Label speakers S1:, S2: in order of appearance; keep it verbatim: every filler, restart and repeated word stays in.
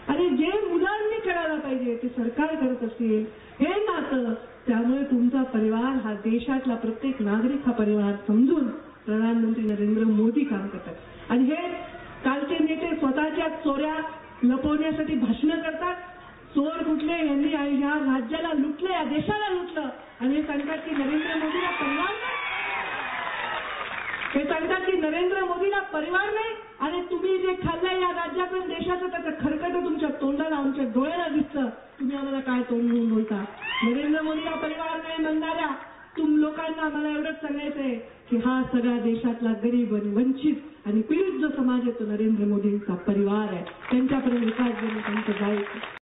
S1: आणि जे मुलांनी करायला पाहिजे ते सरकार करत असेल हे नातं, त्यामुळे तुमचा परिवार हा देशातला प्रत्येक नागरिक हा परिवार समजून प्रधानमंत्री नरेंद्र मोदी काम करतात। आणि हे कालचे नेते स्वतःच्या चोऱ्या लपवण्यासाठी भाषणं करतात। चोर कुठले, यांनी या राज्याला लुटलं, या देशाला लुटलं आणि हे सांगतात की नरेंद्र मोदीला परिवार नाही, हे सांगतात की नरेंद्र मोदीला परिवार नाही। आणि तुम्ही जे खाल्लंय या राज्यातून देशाचं त्याचं खरकट तुमच्या तोंडाला आमच्या डोळ्याला दिसतं, तुम्ही आम्हाला काय तोंड म्हणून बोलता। नरेंद्र मोदीला परिवार नाही म्हणणाऱ्या तुम लोकांना मला एवढंच सांगायचंय की हा सगळा देशातला गरीब आणि वंचित आणि पीडित जो समाज आहे तो नरेंद्र मोदींचा परिवार आहे, त्यांच्यापर्यंत विकास देणं त्यांचं जायचं।